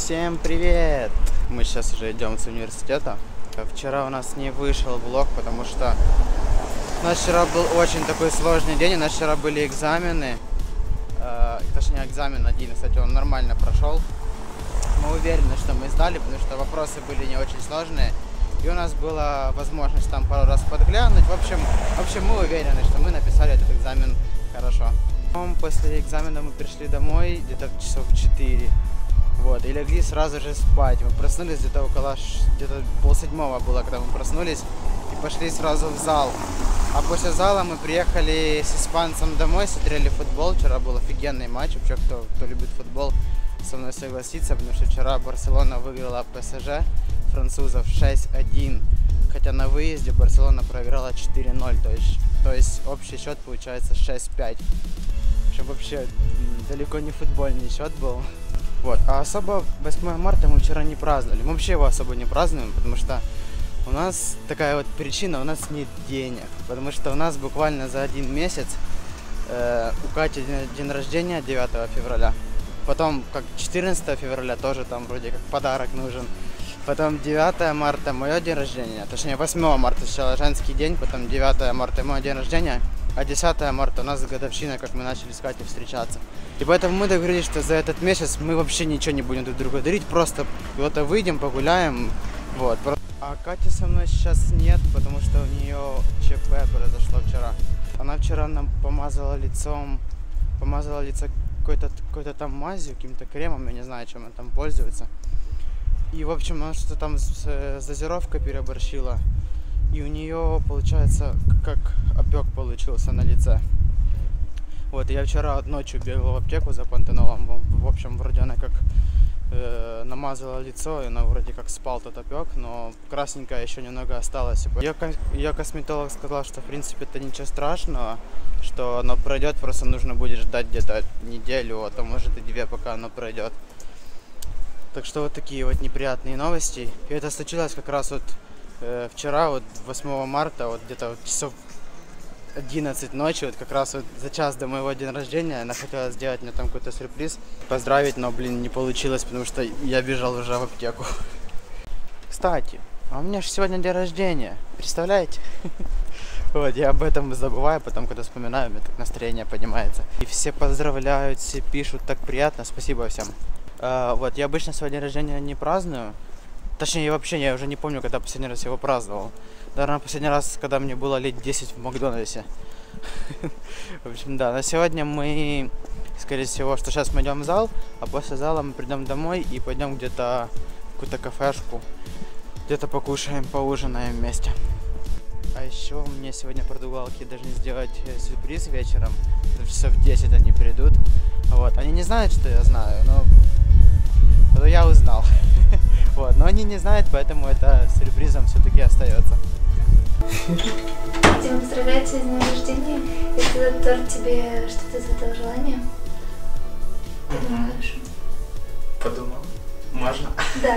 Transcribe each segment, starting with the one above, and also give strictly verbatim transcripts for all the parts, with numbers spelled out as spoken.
Всем привет! Мы сейчас уже идем с университета. Вчера у нас не вышел влог, потому что у нас вчера был очень такой сложный день. У нас вчера были экзамены. Э, точнее, экзамен один, кстати, он нормально прошел. Мы уверены, что мы сдали, потому что вопросы были не очень сложные. И у нас была возможность там пару раз подглянуть. В общем, в общем мы уверены, что мы написали этот экзамен хорошо. После экзамена мы пришли домой где-то в часов четыре. Вот, и легли сразу же спать. Мы проснулись где-то около, где-то полседьмого было, когда мы проснулись. И пошли сразу в зал. А после зала мы приехали с испанцем домой, смотрели футбол. Вчера был офигенный матч. Вообще, кто, кто любит футбол, со мной согласится, потому что вчера Барселона выиграла ПСЖ французов шесть один. Хотя на выезде Барселона проиграла четыре ноль. То есть, то есть общий счет получается шесть пять. Что вообще далеко не футбольный счет был. Вот. А особо восьмое марта мы вчера не праздновали. Мы вообще его особо не празднуем, потому что у нас такая вот причина, у нас нет денег. Потому что у нас буквально за один месяц э, у Кати день, день рождения девятого февраля. Потом как четырнадцатого февраля тоже там вроде как подарок нужен. Потом девятое марта мое день рождения. Точнее восьмого марта сначала женский день, потом девятое марта мой день рождения. А десятое марта у нас годовщина, как мы начали с Катей встречаться. И поэтому мы договорились, что за этот месяц мы вообще ничего не будем друг другу дарить. Просто куда-то выйдем, погуляем. Вот. А Кати со мной сейчас нет, потому что у нее ЧП произошло вчера. Она вчера нам помазала лицом, помазала лицо какой-то какой-то там мазью, каким-то кремом, я не знаю, чем она там пользуется. И, в общем, она что-то там с, с дозировкой переборщила. И у нее, получается, как опек получился на лице. Вот, я вчера ночью бегал в аптеку за пантенолом. В общем, вроде она как э, намазала лицо, и она вроде как спал тот опек, но красненькая еще немного осталась. Ее, ее косметолог сказал, что, в принципе, это ничего страшного, что оно пройдет, просто нужно будет ждать где-то неделю, а то может и две, пока оно пройдет. Так что вот такие вот неприятные новости. И это случилось как раз вот э, вчера, вот восьмого марта, вот где-то вот часов одиннадцать ночи, вот как раз вот за час до моего дня рождения. Она хотела сделать мне там какой-то сюрприз, поздравить, но, блин, не получилось, потому что я бежал уже в аптеку. Кстати, а у меня же сегодня день рождения, представляете? Вот, я об этом забываю, потом, когда вспоминаю, у меня так настроение поднимается. И все поздравляют, все пишут, так приятно, спасибо всем. Uh, вот, я обычно свой день рождения не праздную. Точнее, я вообще я уже не помню, когда последний раз его праздновал. Наверное, последний раз, когда мне было лет десять в Макдональдсе. В общем, да, на сегодня мы, скорее всего, что сейчас мы идем в зал, а после зала мы придем домой и пойдем где-то в какую-то кафешку. Где-то покушаем, поужинаем вместе. А еще мне сегодня португалки должны сделать сюрприз вечером. Часов в десять они придут. Вот, они не знают, что я знаю, но... Но я узнал. Вот, но они не знают, поэтому это сюрпризом все-таки остается. Хотим поздравлять тебя с днем рождения. Этот торт тебе что-то задал желание? Подумаешь? Подумал. Можно? Да.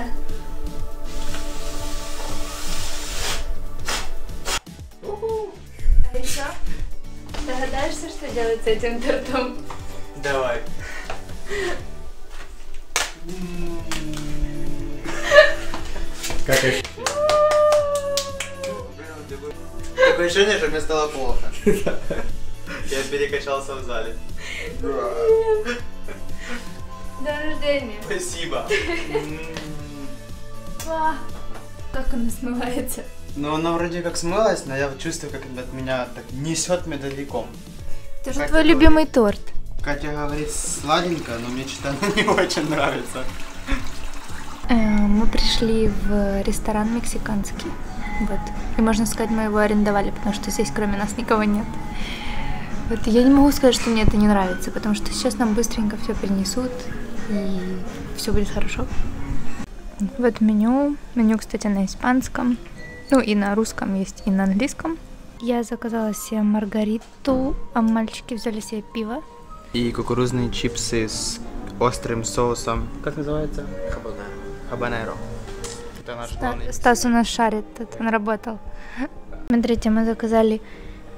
А еще догадаешься, что делать с этим тортом? Давай. Как ощущение? Такое ощущение, что мне стало плохо. Я перекачался в зале. День рождения. Спасибо. Как оно смывается? Ну, оно вроде как смылось, но я чувствую, как от меня так несет медовиком. Это же твой любимый торт. Катя говорит сладенько, но мне что-то оно не очень нравится. Мы пришли в ресторан мексиканский. Вот. И можно сказать, мы его арендовали, потому что здесь кроме нас никого нет. Вот. Я не могу сказать, что мне это не нравится, потому что сейчас нам быстренько все принесут и все будет хорошо. Вот меню. Меню, кстати, на испанском. Ну и на русском есть, и на английском. Я заказала себе маргариту, а мальчики взяли себе пиво. И кукурузные чипсы с острым соусом. Как называется? Хабанеро. Хабанеро. Это наш главный. Стас у нас шарит, он работал. Смотрите, мы заказали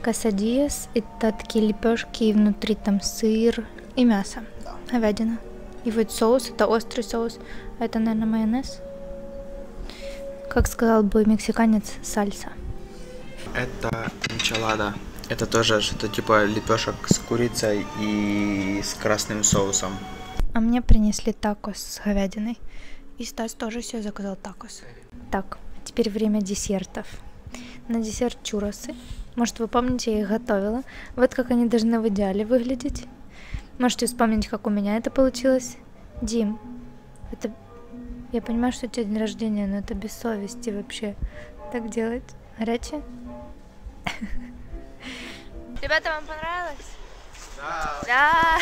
касадиес. Это такие лепешки, и внутри там сыр и мясо. Да. Говядина. И вот соус, это острый соус, а это, наверное, майонез. Как сказал бы мексиканец, сальса. Это энчилада. Это тоже что-то типа лепешек с курицей и с красным соусом. А мне принесли такос с говядиной. И Стас тоже себе заказал такос. Так, а теперь время десертов. На десерт чурросы. Может, вы помните, я их готовила. Вот как они должны в идеале выглядеть. Можете вспомнить, как у меня это получилось. Дим, это... Я понимаю, что у тебя день рождения, но это без совести вообще так делать. Горячее? Ребята, вам понравилось? Да. Да.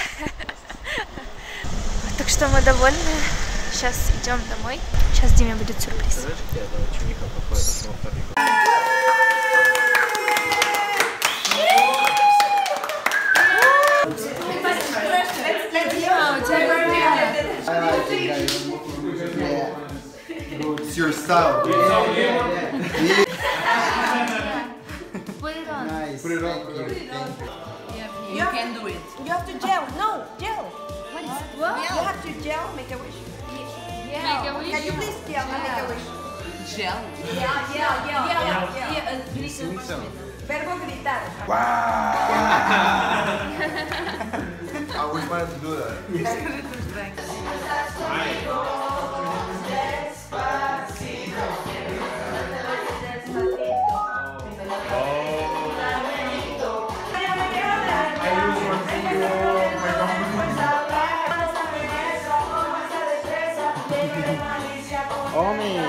Так что мы довольны. Сейчас идем домой. Сейчас Диме будет сюрприз. Знаешь, где это ученика какой-то? It's your style. Put it on. Nice. Put it on. You can do it. You have to gel. No, gel. What is what? You have to gel. Make a wish. Make a wish. Can you please gel? Make a wish. Gel. Yeah, yeah, yeah, yeah, yeah. Verbo gritar. I always wanted to do that. Оми!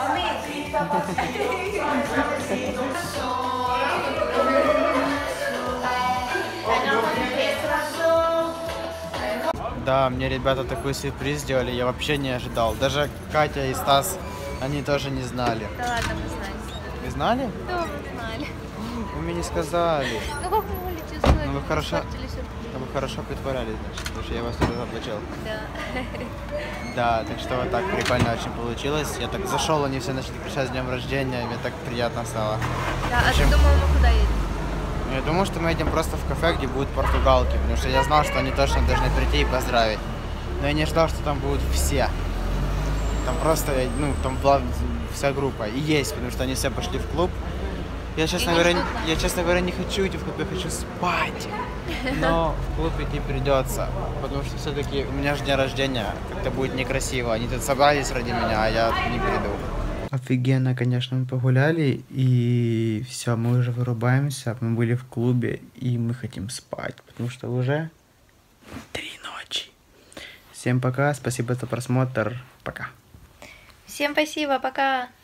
Да, мне ребята такой сюрприз сделали, я вообще не ожидал. Даже Катя и Стас, они тоже не знали. Да ладно, мы знали. Вы знали? Да, мы знали. Вы мне не сказали. Ну как вы можете знать? Ну вы хорошо, Испортили сюрприз. ну, вы хорошо притворялись, значит, потому что я вас тоже заплачил. Да. Да, так что вот так прикольно очень получилось. Я так зашел, они все начали кричать с днем рождения, и мне так приятно стало. Да, а ты Чем- думал, мы куда едем? Я думал, что мы едем просто в кафе, где будут португалки, потому что я знал, что они точно должны прийти и поздравить. Но я не ждал, что там будут все. Там просто, ну, там была вся группа. И есть, потому что они все пошли в клуб. Я, честно И говоря, не не- я, честно говоря, не хочу идти в клуб, я хочу спать. Но в клуб идти придется, потому что все-таки у меня же день рождения, как-то будет некрасиво. Они тут собрались ради меня, а я не приду. Офигенно, конечно, мы погуляли, и все, мы уже вырубаемся. Мы были в клубе, и мы хотим спать, потому что уже три ночи. Всем пока, спасибо за просмотр, пока. Всем спасибо, пока.